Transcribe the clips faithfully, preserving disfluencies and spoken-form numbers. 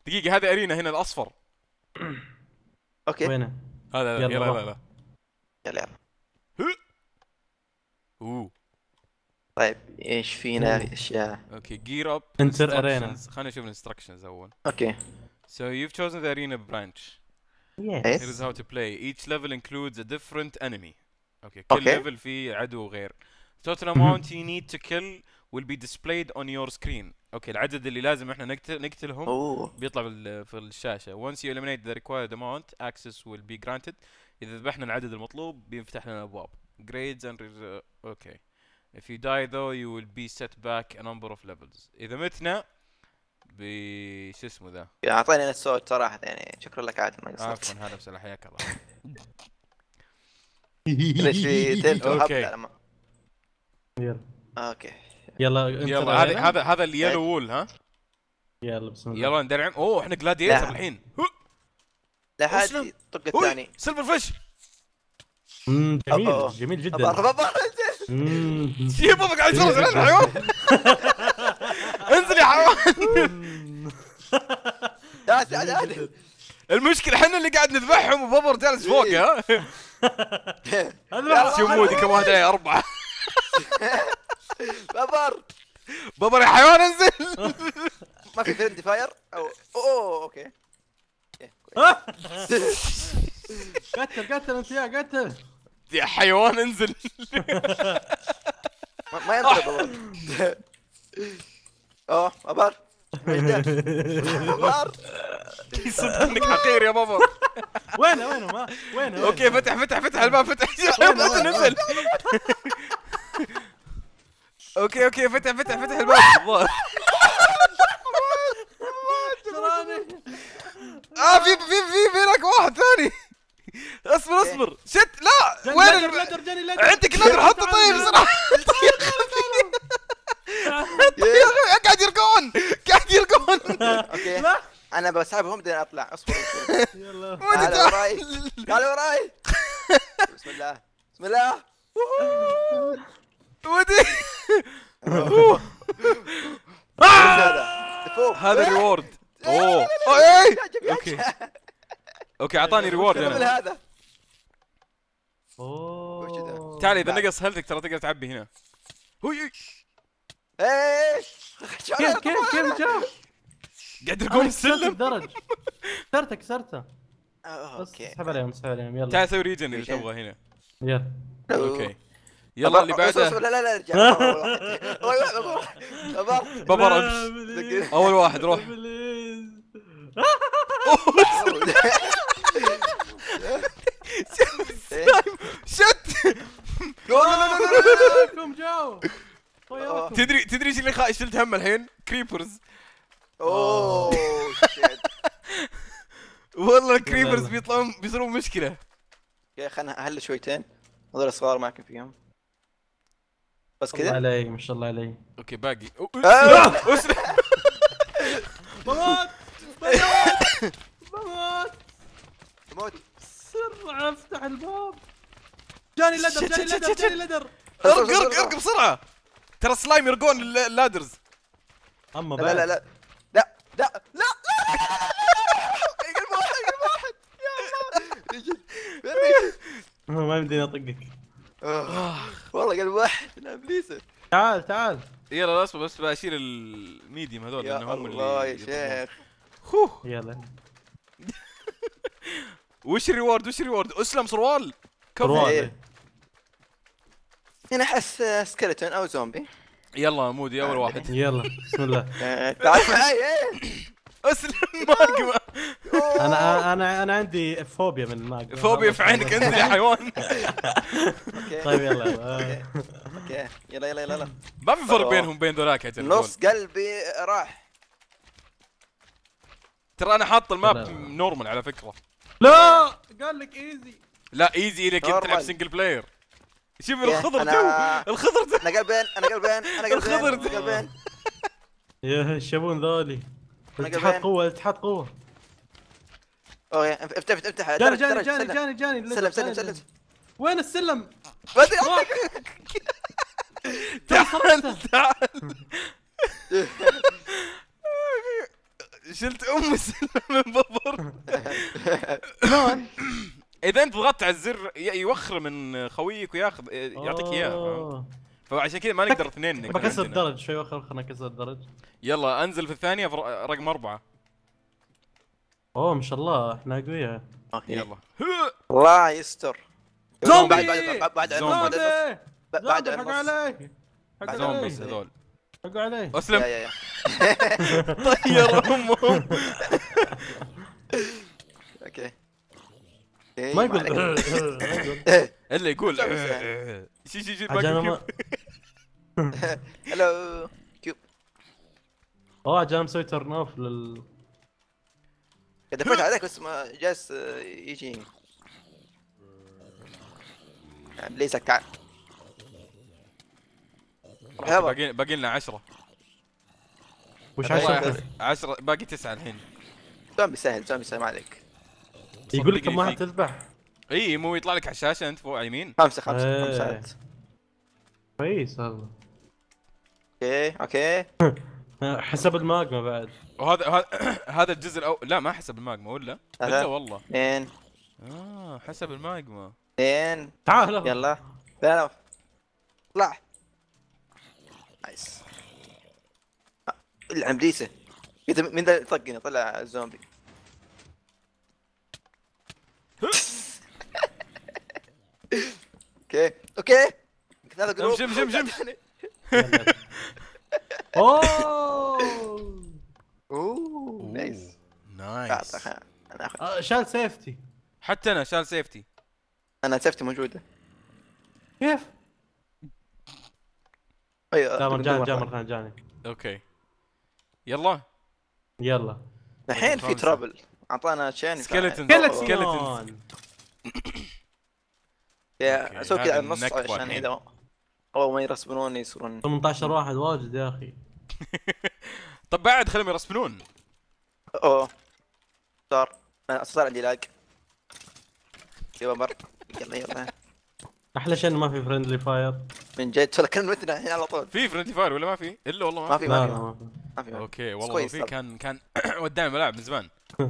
دقيقة هذه ارينا هنا الاصفر. اوكي وينه؟ هذا يلا يلا روح. يلا يلا يلا. اوه طيب ايش فينا أوه. اشياء؟ اوكي جير اب Enter arena. خلينا نشوف الانستركشنز اول. اوكي So you've chosen the arena branch. يس. Here is how to play. Each level includes a different enemy. اوكي كل أوكي. ليفل فيه عدو غير. Total amount you need to kill will be displayed on your screen. اوكي العدد اللي لازم احنا نقتل نقتلهم اوه بيطلع بال- في الشاشة. Once you eliminate the required amount, access will be granted. إذا ذبحنا العدد المطلوب بينفتح لنا الأبواب. Grades and res- okay. If you die though, you will be set back a number of levels. إذا متنا ب شو اسمه ذا؟ اعطيني انا الصوت صراحه يعني شكرا لك عادل ما قصرت. عفوا هلا وسهلا حياك الله. ليش في تلت وهب؟ أوكي. لا، ما- يلا اوكي يلا enter يلا هذا arena. هذا هذا اليلو وول ها؟ يلا بسم الله. يلا ندرعم. اوه احنا جلاديتر لا. الحين. لا حد أسلم. طق الثاني. سيلفر فيش. مم، جميل أوه. جميل جدا. ابغى ابغى مم. شي بابا قاعد يتفرج على الحيوان. انزل يا حيوان. يا سعد عادل. المشكلة احنا اللي قاعد نذبحهم وبابر جالس فوق ها. هذا شو مودي كم واحد علي أربعة. بابر بابر يا حيوان انزل. ما في فريندي فاير او اوه اوكي. أوكي. قتل قتل انت يا قتل. يا حيوان انزل. ما ما ينطق بابر. اوه بابر بابر صدق انك حقير يا بابر. وينه وينه ما وينه؟ اوكي فتح فتح فتح الباب فتح. نزل نزل. اوكي اوكي فتح فتح فتح الباب. الظاهر. اه في في في في هناك واحد ثاني. اصبر اصبر شت لا وين ال- لدر جاني لدر. عندك نادر حطه طيب بسرعه. يا اخي قاعد يرقون قاعد يرقون. اوكي لا. انا بسحبهم بعدين اطلع اصبر اصبر. يلا تعال وراي تعال وراي. بسم الله بسم الله. ودي أوه. هذا فوق. هذا الريورد. اوه اي اوكي اوكي اوكي اعطاني ريورد قبل انا. هذا اوه تعال اذا بعد. نقص هيلثك ترى تقدر تعبي هنا. هوي ايش كيف كيف كيف جاء؟ قاعد يرقون السلم. درج كسرته كسرته. بس اوكي اسحب عليهم اسحب عليهم يلا تعال سوي ريجن اذا ريجن. تبغى هنا. يلا. اوكي يلا اللي بعده. لا لا لا ارجع. اول واحد بابر بابر امس اول واحد روح. شت. كم جاوا طياركم. تدري تدري ايش اللي خا... شلت هم الحين؟ كريبرز. اوه شيت. والله الكريبرز يلا. بيطلعون بيصيرون مشكلة. يا خلنا اهل شويتين هذول الصغار معكم فيهم بس الله كذا. علي ما شاء الله علي. اوكي باقي. آه. اسرع. بموت بموت موت. بسرعة افتح الباب. جاني لدر شت- جاني شت- لدر شت- جاني لدر. ارق ارق ارق بسرعة. ترى سلايم يرقون الل- اللادرز. اما لا بعد لا لا لا لا لا قلب واحد قلب واحد يا الله. ما يمديني اطقك. والله قلب واحد لا ابليسه. تعال تعال. يلا لا اصبر بس بشيل الميديوم هذول يا لانهم هم الله يا اللي شيخ. خوه. يلا وش الريورد وش الريورد؟ اسلم سروال. كفو. رواد. إيه. هنا احس سكeleton او زومبي. يلا مودي اول واحد. يلا بسم الله. آه، تعال معي ايه. اسلم ماجما. انا انا انا عندي فوبيا من الماء. فوبيا في عينك انزل يا حيوان. اوكي طيب يلا يلا. اوكي يلا يلا يلا يلا. ما في فرق بينهم بين ذولاك يا جماعه. نص قلبي راح. ترى انا حاط الماب لا. نورمال على فكره. لا قال لك ايزي. لا ايزي لك انت تلعب نورمال. سنجل بلاير. شوف يا، الخضر أنا- تو الخضر تو. انا قلبين انا قلبين انا قلبين الخضر أنا قلبين. يا الشابون ذولي. أنا اتحاد قلبين. قوة اتحاد قوة. اوه يا، افتح افتح افتح جاني درج، جاني درج، جاني سلم. جاني جاني سلم سلم سلم. وين السلم؟ ما ادري. تعال تعال. شلت ام السلم من بابر. شلون؟ اذا انت ضغطت على الزر ي- يوخر من خويك وياخذ يعطيك اياه، فهمت؟ أوه. فعشان كذا ما نقدر اثنين نكون بكسر عندنا. الدرج شوي وخر خلنا نكسر الدرج. يلا انزل في الثانيه في ر- رقم اربعه. اوه ما شاء الله احنا اقوياء. اوكي يلا الله يستر. زومبي! بعد بعد بعد بعد زومبي. بعد النص. زومبي بعد زومبي حق النص. علي حق زومبيز علي هذول. حق علي. يا اسلم. يا يا طير امهم. اوكي إيه، ما يقول عليك. الا يقول سوي سهل. شي شي شي عجل باقي ما كيف. هلو كيوب. اوه عجل مسوي ترن اوف لل دفعت عليك بس ما جالس آه، يجيني. ليس تعال. مرحبا. باقي باقي لنا عشرة. وش والله عشان يا عشرة باقي تسعة الحين. زومبي سهل زومبي سهل ما عليك. يقول لك صدقني كم واحد فيك. تذبح. اي مو يطلع لك على الشاشة انت فوق على اليمين. خمسة خمسة إيه. خمسات. كويس هذا. اوكي اوكي. حسب الماجما بعد. وهذا هذا هذا الجزء الاول. لا ما حسب الماجما ولا؟ الا ثلاثة والله. اثنين اه حسب الماجما. اثنين تعال يلا لا طلع. نايس. العمديسة كذا من ذا طقني طلع الزومبي. اوكي اوكي هذا جروب. شم شم شم. اوه اوه نايس. نايس. انا اخذ آه، شال سيفتي. حتى انا شال سيفتي. انا سيفتي موجودة. كيف؟ ايوه جا جاني جا مرة ثانية جاني. اوكي يلا. يلا. الحين في خمسة. ترابل اعطانا شين. سكيلتون سكيلتون. سكيلتون. يا أوكي، اسوي كذا هذه على النص النكبة عشان الحين. اذا اول ما يرسبونون يصيرون. ثمانية عشر واحد واجد يا اخي. طب بعد خليهم يرسبنون. اوه صار انا صار عندي لاج. يلا مر يلا يلا احلى شيء انه ما في فريندلي فاير. من جد ترى كان متنا الحين على طول. في فرنتي فاير ولا ما في؟ الا والله ما ما في في. لا ما لا في ما في. ما في ما في. اوكي بس والله لو كويس في طب. كان كان ودعنا ملاعب من زمان.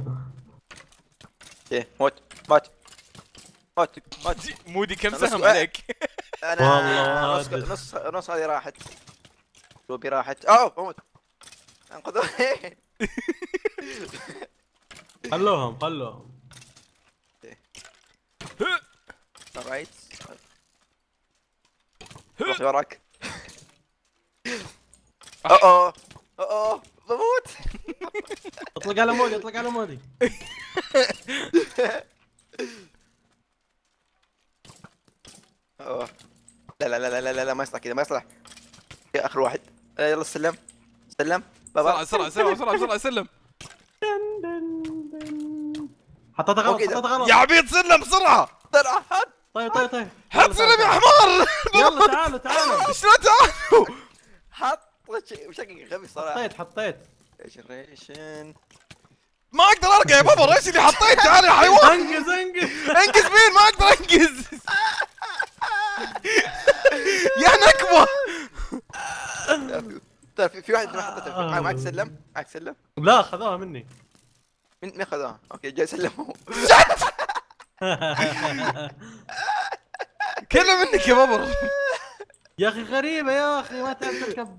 ايه موت موت موت موت. مودي كم نص- سهم عليك؟ انا والله نص أدري. نص نص هذه راحت. روبي راحت. اوه موت انقذوني. خلوهم خلوهم. رايت روح وراك. اوه اوه اوه بموت. اطلق على مودي اطلق على مودي. اوه لا لا لا لا لا لا ما يصلح كذا ما يصلح. يا اخر واحد. آه، يلا سلم سلم بابا. بسرعة بسرعة بسرعة بسرعة سلم. حطيتها غلط أوكي، حطيتها غلط. يا عبيد سلم بسرعة. طلع حد طيب طيب طيب. حط سلم يا حمار. يلا تعالوا تعالوا. شلون تعالوا؟ حط شيء بشكل غبي صراحه. حطيت حطيت. جنريشن ما اقدر ارقى يا بابا. ايش اللي حطيت؟ تعال يا حيوان. انقز انقز. انقز مين؟ ما اقدر انقز. يا نكبة. طيب في في واحد ما حطيته معك معك سلم معك سلم. لا خذوها مني. مين مين خذاها؟ اوكي جاي سلم هو. كله منك يا بابا. يا اخي غريبة يا اخي ما تعرف تركب.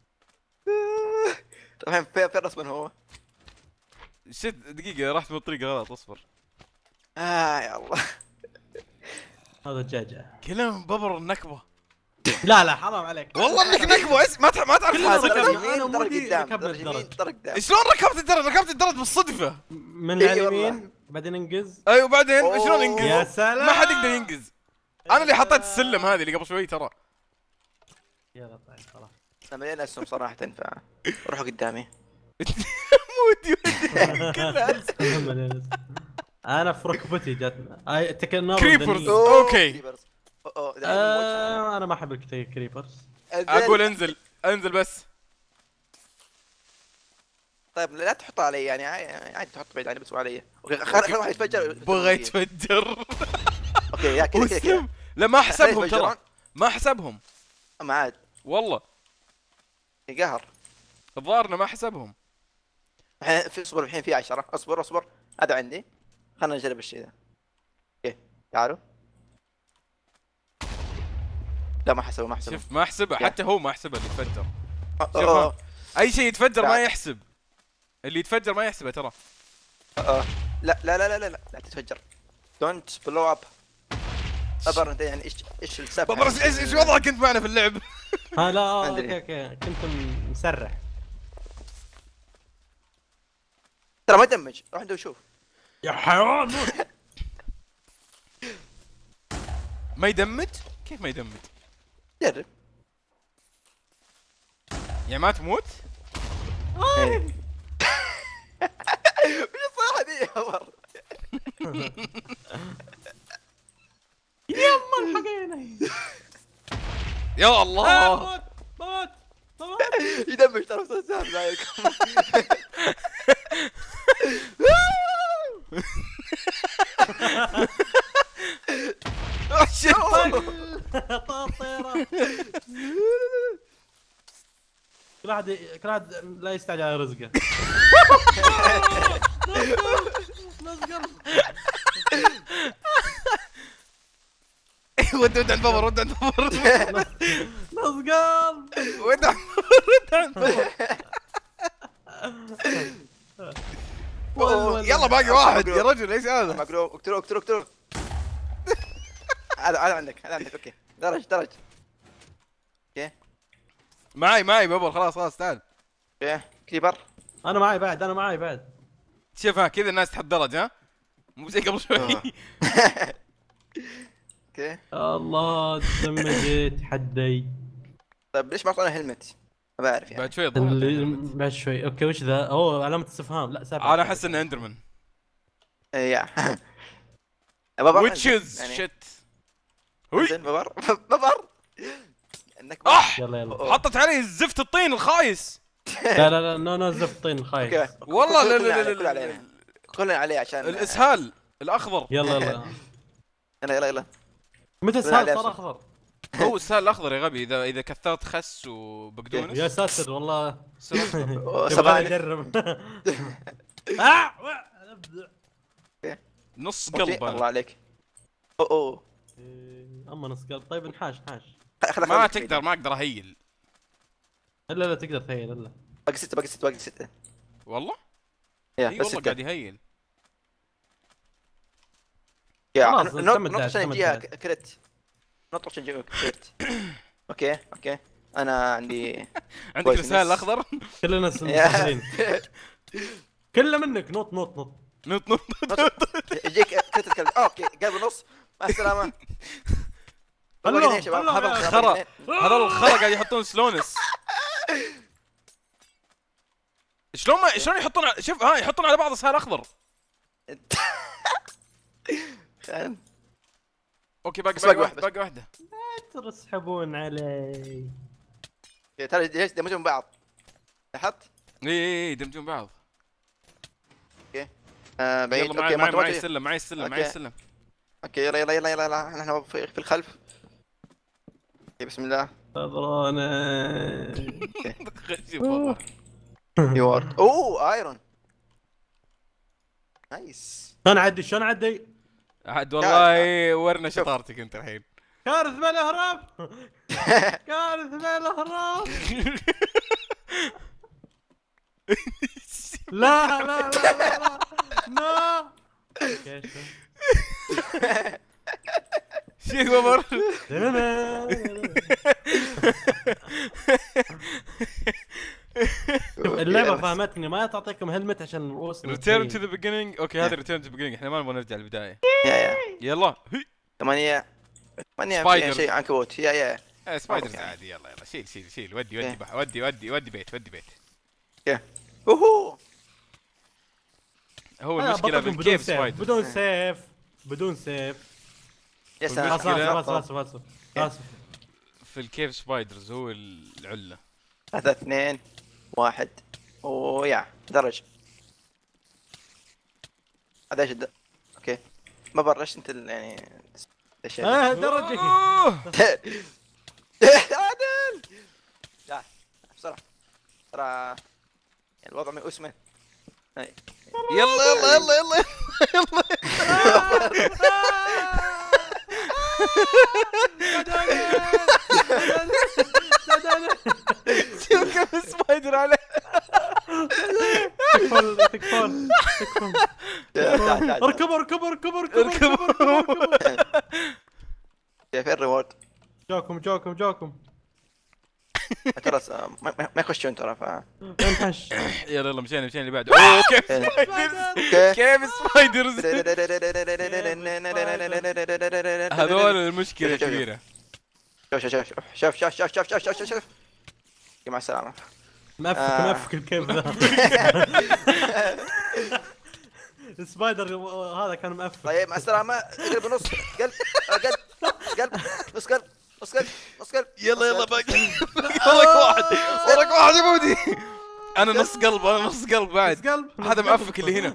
طيب فين فين رسمه هو؟ شت دقيقة رحت بالطريق غلط. اصبر. اه يا الله. هذا الجاجة. كلام بابر النكبة. لا لا حرام عليك. والله انك نكبة. اسم ما تع- ما تعرف كلنا هذا. ركبنا. درج أنا يمين درج ومودي قدام ركبنا درج يمين الدرج. درج قدام. شلون ركبت الدرج؟ ركبت الدرج بالصدفة. من إي اليمين بعدين انقز. ايوه بعدين أوه. شلون يا ينقز؟ سلام. ما حد يقدر ينقز. انا اللي حطيت السلم هذه اللي قبل شوي ترى. يلا طيب خلاص. انا مليان اسهم صراحه فروحوا قدامي. مودي كلها انا في ركبتي جاتنا. اي تكنر. كريبرز. أوه، أوكي. كريبرز. أوه، أوه، ده آه انا ما احب الكريبرز. اقول انزل انزل بس. طيب لا تحطها علي يعني عادي عادي تحط بعيد عني بس علي. اوكي خل خل واحد يتفجر. بغى يتفجر. اوكي يا كذا كذا كذا. وسلم. لا ما احسبهم يتفجرون. ترى. ما احسبهم ما عاد والله. يقهر. الظاهر انه ما احسبهم. الحين في اصبر الحين في عشرة. اصبر اصبر هذا عندي. خلنا نجرب الشيء ذا. اوكي تعالوا. لا ما حسبه ما حسبه. شوف ما احسبها، حتى هو ما احسبها اللي يتفجر. أه، شوف أه، ها. اي شيء يتفجر ما تعال. يحسب. اللي يتفجر ما يحسبه ترى. أه. لا لا لا لا لا لا تتفجر. دونت بلو اب. ابر انت يعني ايش ايش السبب؟ بابا ايش ايش وضعك انت معنا في اللعب؟ ها لا آه، أدري. اوكي اوكي كنت م- مسرح. ترى ما دمج. روح عنده وشوف. يا حيوان موت. ما يدمج؟ كيف ما يدمج؟ جرب. يعني ما تموت؟ إيه. وش الصراحة ذي يا عمر؟ يما الحقينا. يا الله. موت موت موت. يدمج ترى استاذ سهل زيكم. طاطيرة. كل واحد كل واحد لا يستعجل على رزقه. نزقل. ود ود عند بابا، ود عند بابا. نزقل. ود عند ود عند بابا. يلا باقي واحد يا رجل. ايش هذا؟ مقلوب. اقتلوه اقتلوه اقتلوه. هذا هذا عندك هذا عندك. اوكي درج درج. اوكي معي معي بابا. خلاص خلاص تعال. اوكي كريبر. انا معي بعد انا معي بعد. شوف ها كذا الناس تحط درج ها. مو زي قبل شوي. اوكي الله دمجت حدي. طيب ليش ما اعطونا هيلمت؟ ما بعرف يعني. بعد شوي اللي الظهر. بعد شوي اوكي وش ذا؟ اوه علامة استفهام. لا سبعة. انا احس انه اندرمان. إيه، يا بابر ويتشز يعني. شت. هوي. زين بابر بابر انك اح يلا يلا. أوه. حطت علي زفت الطين الخايس. لا لا لا نو نو زفت طين خايس. اوكي والله لا كلنا لا عليه، لا كلنا عليه كلنا عليه عشان الاسهال الاخضر. يلا يلا. يلا يلا يلا. متى لا، لا، صار صار صح. اخضر؟ هو السهال الاخضر يا غبي. اذا اذا كثرت خس يا وبقدونس ساتر والله. يصير أخضر. أوه، تبغى سبعة. اجرب. آه، نص أوكي، قلب الله أنا. عليك. اوه اوه إيه، اما نص قلب. طيب انحاش نحاش. خذ- خذ- ما خذ- تقدر ما اقدر اهيل الا لا تقدر تهيل الا. باقي ستة باقي ستة باقي ستة. والله. يا اي بس والله ستة. قاعد يهيل. يا خلاص، نط تم نط الداش، عشان تم يجيها الداش. كريت. نط عشان يجيها كريت. اوكي اوكي انا عندي عندك كويس الاسهال الناس. الاخضر. كلنا سهلين. كله منك نط نط نط. نط نط. يجيك كريت الكلب. اوكي قلب نص مع السلامة. خلوه، باقي اثنين يا شباب. خلوه هذا يا الخرا. خرا. هذا الخرا قاعد يحطون سلونس. شلون ما شلون يحطون على... شوف ها يحطون على بعض اسهال اخضر. خل- اوكي باقي بس باقي باقي واحده واحد باقي واحده. تسحبون علي. ترى ليش دمجهم بعض؟ لاحظت؟ اي اي اي دمجون بعض. آه بعيد. يلا معي اوكي معي ما معي تبغى- السلم معي السلم معي أوكي. السلم. اوكي يلا يلا يلا يلا يلا نحن في في الخلف. اوكي بسم الله. انا. شوف والله. يورد. اوه ايرون. نايس. شلون اعدي شلون اعدي؟ عاد والله ورنا شطارتك انت الحين. كارث بالاهرام. كارث بالاهرام. لا لا لا لا لا لا. اوكي شيء بابر. شوف اللعبة فهمتني ما تعطيكم هلمت عشان الرؤوس. ريتيرن تو ذا بيجينينج. اوكي هذا ريتيرن تو ذا بيجينينج. احنا ما نبغى نرجع للبدايه. يا يا يلا هي. ثمانية ثمانية سبايدر. فيها شيء عنكبوت. يا يا آه، سبايدرز أوكي. عادي. يلا يلا شيل شيل شيل. ودي ودي إيه. بح ودي ودي ودي بيت ودي بيت. يا اوهو. هو أنا المشكله بطلكم بدون بالكيف سيف سبايدر. بدون سيف بدون سيف. يا سلام. خلاص المشكلة- خلاص خلاص خلاص خلاص. في الكيف سبايدرز هو العله. هذا اثنين واحد. ويا درج. هذا ايش الد- اوكي ما برش انت ال- يعني الاشياء دي. اه درجة. أوه. عادل. لا بسرعة ترى يعني الوضع من اسمه. هاي. يلا يلا يلا يلا يلا شوف كيف سبايدر عليه. تكفون تكفون تكفون. تعال تعال تعال. اركبوا اركبوا اركبوا اركبوا اركبوا. فين الريورد؟ جاكم جاكم جاكم. ترى س- ما ما- ما يخشون ترى ف انحش. يلا يلا مشينا مشينا اللي بعده. اوه كيف سبايدرز اوكي. كيف سبايدرز هذول المشكلة الكبيرة. شوف شوف شوف شوف شوف شوف شوف شوف شوف شوف مع السلامة. مأفك آه. مأفك الكيف ذا. السبايدر هذا كان مأفك. طيب مع السلامة. اقلب نص قلب قلب قلب نص قلب نص قلب نص قلب. يلا يلا باقي وراك واحد وراك واحد يا مودي. انا نص قلب انا نص قلب بعد. نص قلب. هذا مأفك اللي هنا.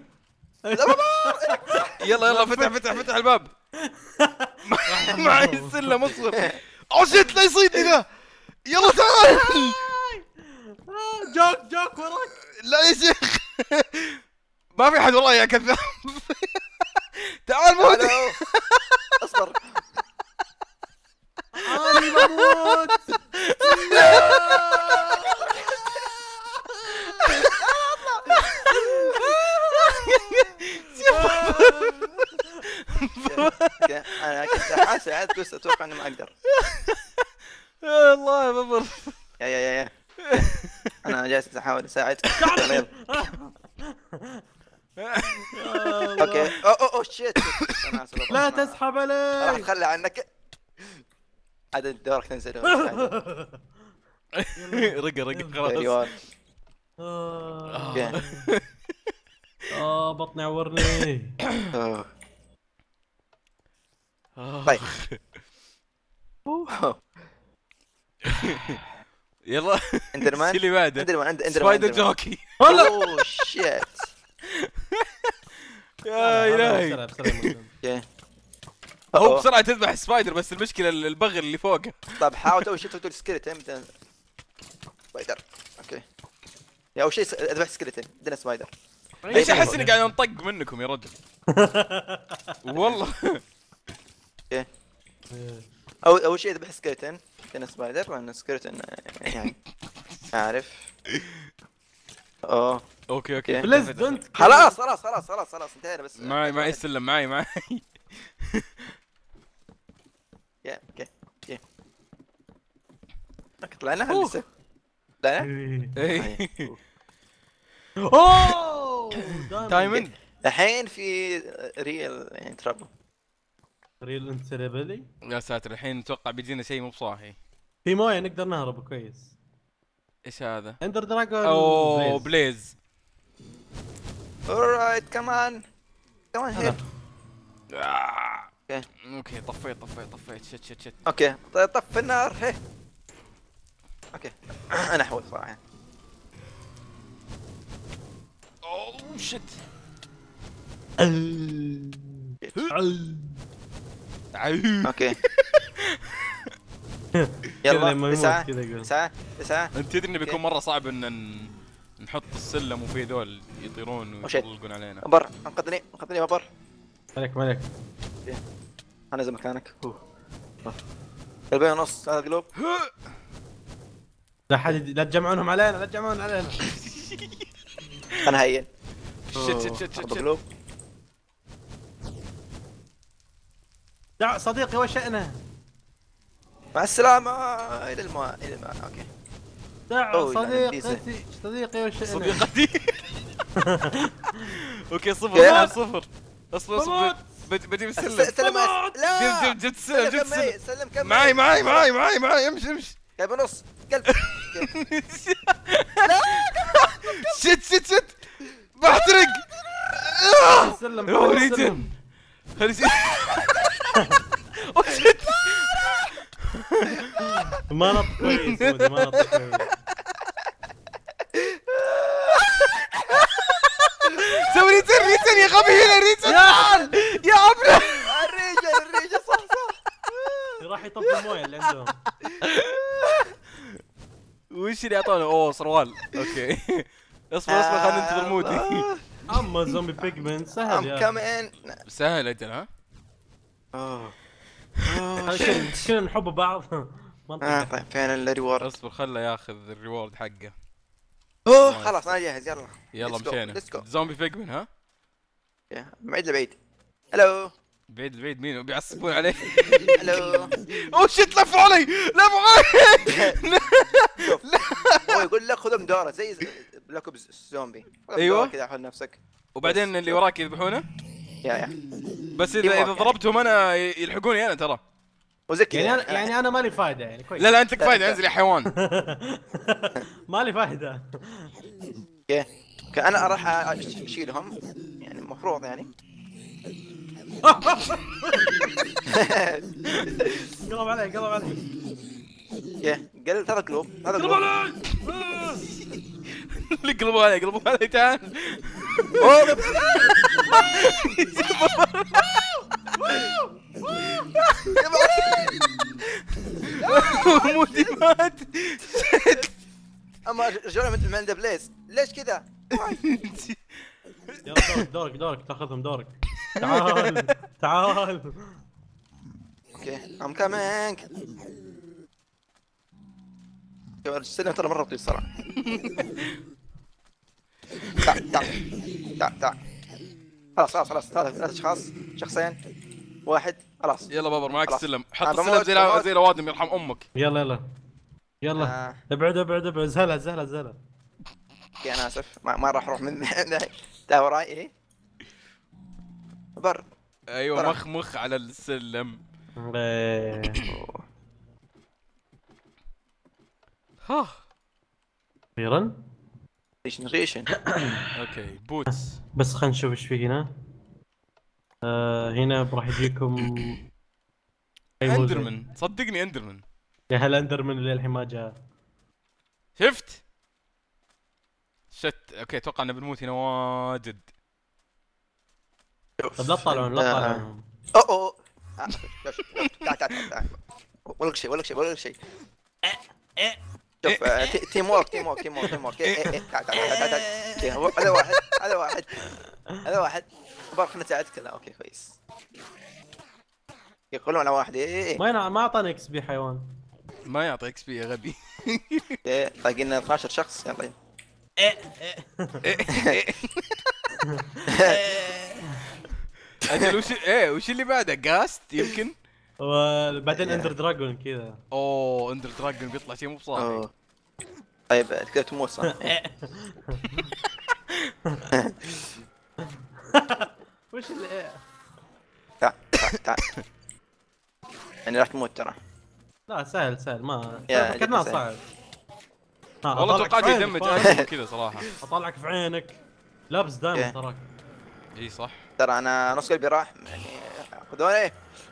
يلا يلا فتح فتح فتح الباب. معي السلم اصبر. اوه شيت لا يصيدني ذا. يلا تعال. جاك جاك وراك. لا يا شيخ ما في حد والله يا كذاب. تعال مودي. ألو. اصبر. اني بموت. اوكي، انا كنت حاسس عاد بس اتوقع اني ما اقدر. يا الله يا ببر. يا يا يا يا انا جالس احاول اساعد. يلا. اوكي اوه اوه أوه، شيت. أنا آسف. لا تسحب راح علي. اتخلى عنك. عاد دورك تنزل. رقة رقة خلاص. ريوان. آه. اوكي. اه بطني عورني. أوه. آه. طيب. أوه. يلا اندرمان. اللي بعده اندرمان اندرمان سبايدر اندرمان. جوكي. اوه شيت. يا الهي. بسرعة بسرعة. اوكي. هو أوه. بسرعة تذبح سبايدر بس المشكلة البغل اللي فوقه. طيب حاول تو شفت تقول سكيلتن مثلا سبايدر. اوكي. يا اول شيء س- اذبح سكيلتن عندنا سبايدر. ليش احس اني قاعد انطق منكم يا رجل؟ والله. اوكي. اول اول شيء اذبح سكيلتن عندنا سبايدر لان سكيلتن يعني عارف. اوه اوكي اوكي اوكي. بليز دونت. خلاص خلاص خلاص خلاص خلاص انتهينا بس. معي معي السلم معي معي. يا اوكي اوكي. اوكي طلعنا أوه. لسه. طلعنا. اي اوه دايموند. الحين في ريل يعني ترابل. ريل انسلبلي. يا ساتر الحين اتوقع بيجينا شيء مو بصاحي. في مويه نقدر نهرب كويس. ايش هذا؟ اندر دراجون. اوه بليز. alright كمان كمان هيل. آه. اوكي اوكي طفيت طفيت طفيت شت شت شت. اوكي طيب طف النار هي. اوكي انا احول صراحه. اوه شت. اوكي كذا يلا لما يموت تسعة كذا يقول. تسعة تسعة. انت تدري انه بيكون مره صعب ان ن- نحط السلم وفي ذول يطيرون وشيت. ويطلقون علينا. مبر انقذني انقذني مبر. عليك مالك. انا زي مكانك. قلبين ونص هذا قلوب. لا حد لا تجمعونهم علينا لا تجمعون علينا. انا هين. شت شت شت شت أربع شت. قلوب. دع صديقي وشأنه. مع السلامة الى الماء الى الماء. اوكي دع أوه، لا، ديزل. صديقتي صديقي وشأنه. صديقتي. اوكي صفر يا. صفر صفر. اصبر اصبر بموت. بد- بجيب السلم. سلم لا جبت جبت جبت السلم جبت سلم السلم. سلم كمل. معي معي معي معي معي امشي امشي. قلب ونص قلب. شت شت شت بحترق. سلم يا وليدي. خلي شي- أوه، شت. ما نط كويس ودي ما نط كويس. سوي ريتن ريتن يا غبي هنا ريتن. يا ابله. الريجة الريجة صح صح. راح يطفي المويه اللي عندهم. وش اللي اعطونا؟ اوه سروال. اوكي اصبر اصبر خلينا ننتظر مودي. اما زومبي بيجمن سهل ام يا كامين. سهل اجل ها. اوه هذا كل- كلنا نحب بعض. اه منطقة. طيب فين الريورد؟ اصبر خله ياخذ الريورد حقه. اوه خلاص انا جاهز يلا. يلا Let's go, مشينا. let's go. زومبي بيجمن ها. من بعيد لبعيد. هلو بعيد بعيد مين بيعصبون عليه. هلو. اوه شيت لفوا علي لفوا علي. هو يقول لك خذهم دوره زي بلاك اوبس زومبي. أيوة. كذا خذ نفسك. وبعدين اللي وراك يذبحونه. يا يا بس اذا يبغاك اذا يعني. ضربتهم انا يلحقوني انا ترى. وزكي يعني انا يعني انا مالي فايده يعني كويس. لا لا انت لا، كفايه لا. انزل يا حيوان. مالي فايده. اوكي اوكي انا راح اشيلهم يعني المفروض يعني. قلب علي قلب علي اوكي قال ترى قلوب هذا قلب قلوب. علي. اللي قلبوا علي قلبوا علي تعال. أوه، مودي مات. اما رجعوا من من ذا بليس ليش كذا؟ يلا دورك دورك دورك تاخذهم دورك. تعال تعال. اوكي ام كامينج. السلم ترى مره طويل صراحه. تعال تعال تعال تعال خلاص خلاص خلاص ثلاث ثلاث اشخاص شخصين واحد خلاص. يلا بابر معك خلاص. السلم. حط أنا السلم بموت، زي لا- بموت. زي الاوادم يرحم امك. يلا يلا يلا آه. ابعد ابعد ابعد زهله زهله زهله. اوكي انا اسف ما, ما راح اروح من ده وراي ايه بر. ايوه برا. مخ مخ على السلم. إيه. ها اخيرا. ريشن ريشن. اوكي بوتس. بس خلينا نشوف ايش في هنا. آه هنا راح يجيكم أي موزة. اندرمن صدقني اندرمن. يا هل اندرمن اللي الحين ما جاء. شفت؟ شت اوكي اتوقع انه بنموت هنا واجد. طب لا تطالعون لا آه. تطالعون. اوه اوه آه، شوف، شوف، تعال تعال تعال ولا شيء ولا شيء ولا شيء. شوف آه، تي- تيم وورك تيم وورك تيم وورك تيم وورك إيه، إيه، إيه، تعال تعال تعال تعال أوكي، هو- هذا واحد هذا واحد هذا واحد بار خلنا نساعدك لا اوكي كويس. يقولون على واحد ايه ايه ما ينع- ما اعطاني اكس بي حيوان. ما يعطي اكس بي يا غبي. ايه باقينا اثناشر شخص يلا. اجل وش ايه وش اللي بعده جاست يمكن. وبعدين اندر دراجون كذا. اوه اندر دراجون بيطلع شيء مو بصاحي. أوه. طيب كذا تموت صح؟ وش اللي تعال تعال تعال يعني راح تموت ترى. لا سهل سهل ما يا فكرناه جد صعب. ها، والله أطلعك توقعت في عينك، يدمج طالع- اكثر من كذا صراحه. اطلعك في عينك. لابس دائما إيه. تراك. اي صح. ترى انا نص قلبي راح يعني خذوني ايه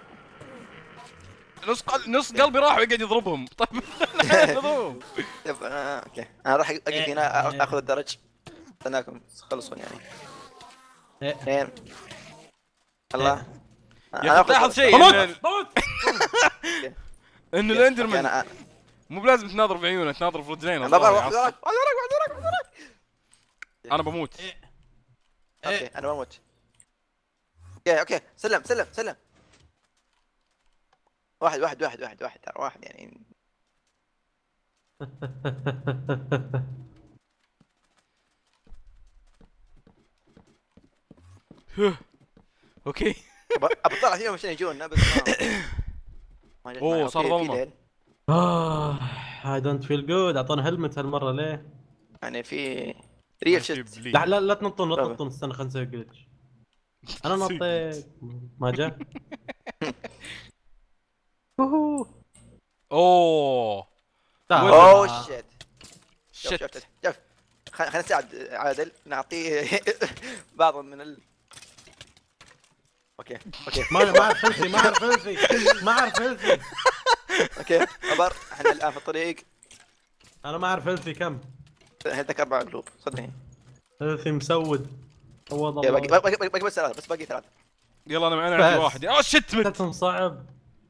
نص قل... نص قلبي راح ويقعد يضربهم. طيب يضربهم. طيب انا اوكي انا راح اقف هنا آ- اخذ الدرج. استناكم تخلصون يعني. إيه. اثنين الله يا اخي تلاحظ شيء طموت ان طموت. انه أوكي، الاندرمان انا مو بلازم تناظر في عيونه تناظر في رجلينه. بابا والله واحد يعصب. وراك واحد وراك واحد وراك واحد وراك. انا بموت. اوكي انا بموت. اوكي اوكي سلم سلم سلم. واحد واحد واحد واحد واحد ترى واحد يعني. اوكي. أب- ابى اطلع فيهم عشان يجونا بس ما ما جت أوه، معي. صار أوكي، في ظلمة. ليل. آه I don't feel good. اعطونا هلمت هالمره ليه؟ يعني في ريل ماشي شيت. بلي. لا لا لا تنطون لا طبعا. تنطون استنى خلينا نسوي جلتش. انا نطيت ما جاء. اوه اوه تعال. اوه شيت. شوف شت. شوف شوف شوف خل- خلينا نساعد عادل نعطيه بعض من ال اوكي اوكي ما ما اعرف هيلثي ما اعرف هيلثي ما اعرف هيلثي. اوكي ابر احنا الان في الطريق. انا ما اعرف هيلثي كم. عندك اربع قلوب صدقني. هيلثي مسود. عوض اوكي، باقي الله. باقي باقي بس ثلاثة بس باقي ثلاثة. يلا انا انا عندي بس. واحد. اوه شت مت. كتم صعب.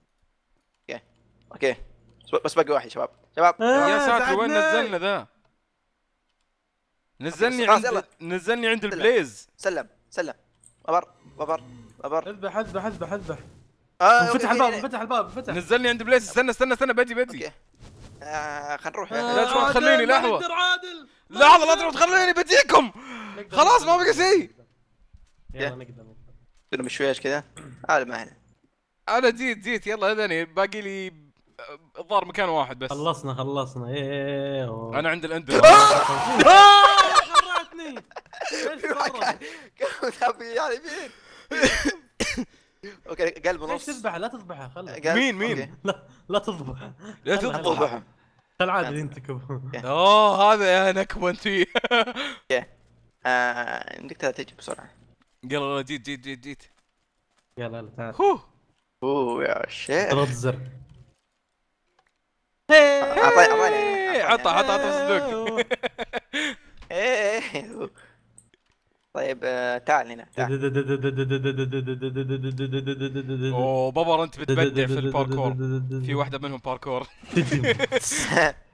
اوكي بس- بس باقي واحد شباب شباب آه، يا ساتر وين ساعدني. نزلنا ذا؟ نزلني خلاص، عند يلا. نزلني عند سلم. البليز. سلم سلم. ببر ببر ببر. اذبح اذبح اذبح اذبح. اه أوكي، فتح أوكي، الباب أوكي. فتح الباب فتح. نزلني عند بليز. استنى استنى استنى بدي بدي. اوكي آه خلينا نروح لا يعني. تروح تخليني لحظة. ما نقدر عادل. لحظة لا تروح تخليني بديكم. نقدر- خلاص ما بقى شيء. يلا نقدر نقدر. كنا مشويش كذا. هذا ما هنا. انا جيت جيت يلا اذني باقي لي الظاهر مكان واحد بس. خلصنا خلصنا ايه أوه. انا عند الاندر. خرعتني. ايش صار؟ كم تبي يعني مين؟ اوكي قلب ليش نص. تذبحه لا تذبحه خله. قلب. مين- مين؟ أوكي. لا لا تذبح. لا خلها- تذبح. ضبحهم. خل عادل ينتكب. اوه هذا يا نكبه انت فيه. آه عندك تجي بسرعة. يلا جيت جيت جيت جيت. يلا يلا تعال. هو اوه يا شيخ. اضغط الزر. اعطاني اعطاني عطى عطى عطى صندوق. ايه إيه. طيب آه، تعال هنا تعال. اوه بابر انت بتبدع في الباركور. في واحدة منهم باركور.